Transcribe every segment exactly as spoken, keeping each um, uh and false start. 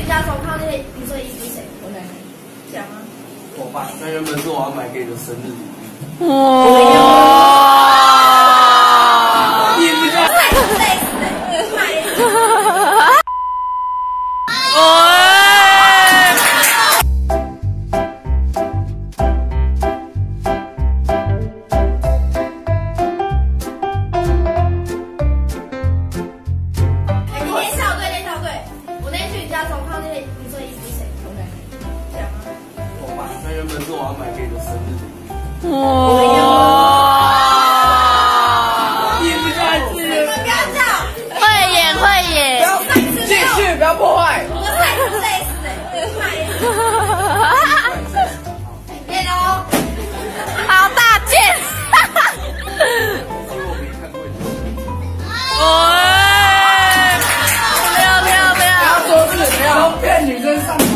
家手看那个你说衣服是谁？我奶奶讲啊。 我爸，那原本是我要买给你的生日礼物。 哇！ 你不知道。 那原本是我要买给你的生日礼物。 哇！ 你不知道是？ 你们不要叫， 会演会演， 不要继续，不要破坏。 我太累死了，买。点哦， 好大件！哦！不要不要不要！ 不要说是，不要骗女生上床。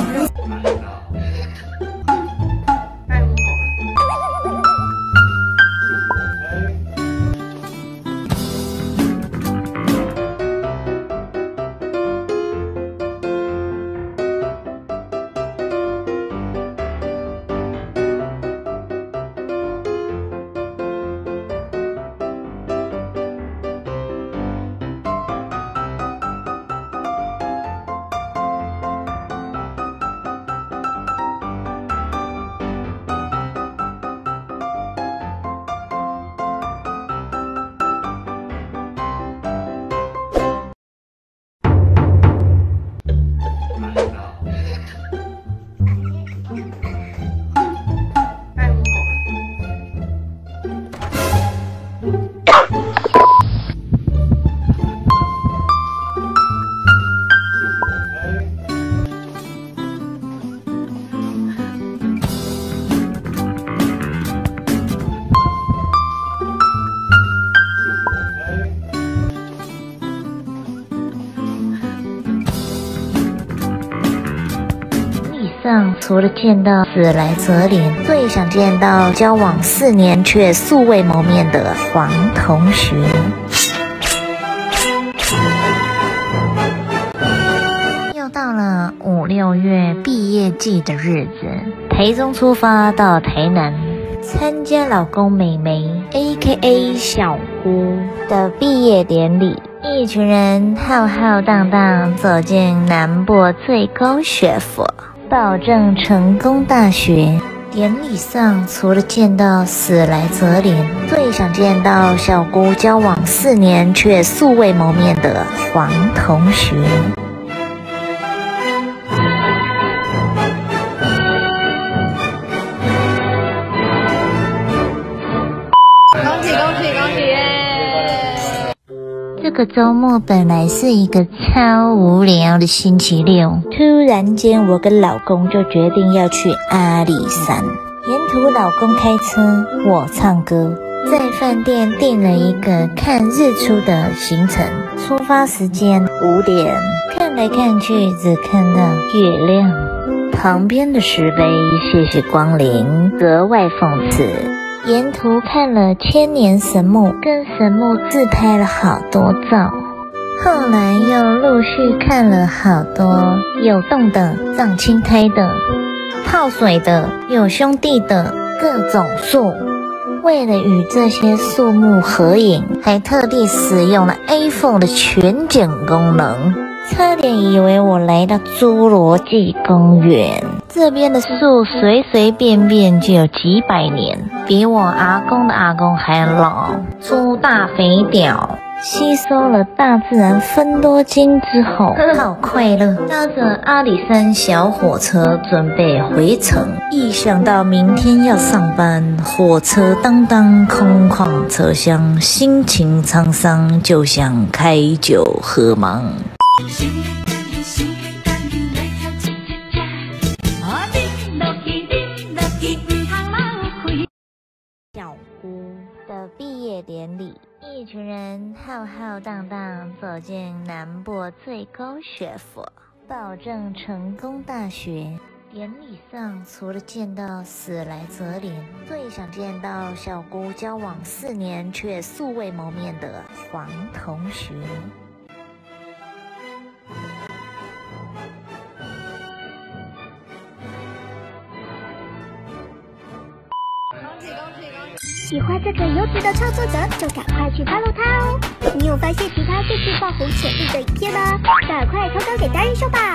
上除了见到死来则连，最想见到交往四年却素未谋面的黄同学。又到了五六月毕业季的日子，台中出发到台南，参加老公美眉 A K A 小姑的毕业典礼。一群人浩浩荡荡走进南部最高学府保证成功大学。典礼上除了见到死来则连，最想见到小姑交往四年却素未谋面的黄同学。 恭喜恭喜恭喜！ 这个周末本来是一个超无聊的星期六，突然间我跟老公就决定要去阿里山。沿途老公开车，我唱歌，在饭店订了一个看日出的行程。出发时间五点，看来看去只看到月亮。旁边的石碑谢谢光临，格外讽刺。沿途看了千年神木，跟神木自拍了好多照。后来又陆续看了好多有洞的、长青苔的、泡水的、有兄弟的各种树。为了与这些树木合影，还特地使用了 iPhone 的全景功能，差点以为我来到侏罗纪公园。这边的树随随便便就有几百年，比我阿公的阿公还老。猪大肥屌，吸收了大自然芬多精之后，好快乐。搭着阿里山小火车准备回程，一想到明天要上班，火车当当空旷车厢，心情沧桑，就想开酒喝忙。小姑的毕业典礼，一群人浩浩荡荡走进南部最高学府保证成功大学。典礼上除了见到死来则连，最想见到小姑交往四年却素未谋面的黄同学。 喜欢这个优质的创作者，就赶快去 follow 他哦。你有发现其他最具爆红潜力的影片吗？赶快投稿给达人秀吧！